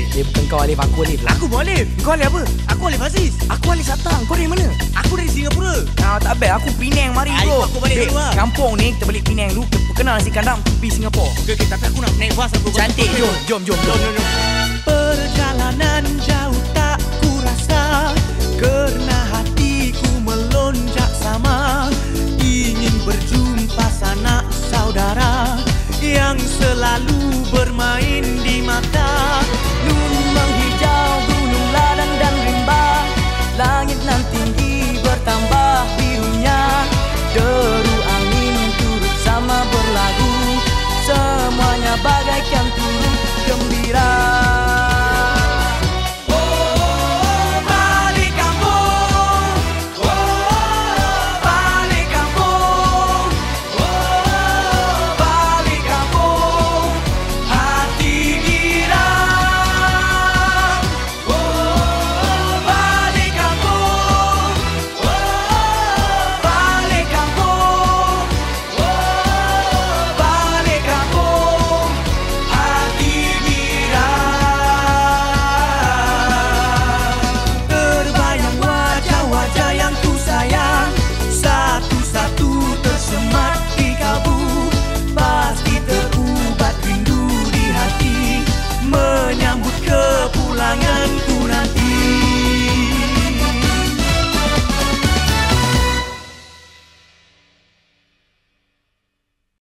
bukan kau Alif, aku Alif lah. Aku pun Alif. Kau Alif apa? Aku Alif Aziz. Aku Alif Satang. Kau dari mana? Aku dari Singapura. Tak best, aku Penang mari bro. Aku balik dulu lah. Kampung ni kita balik Penang dulu. Kita kenal nasi kandang tepi Singapura. Okay, tapi aku nak naik bas. Cantik, jom. Perjalanan jauh tak kurasa, kerana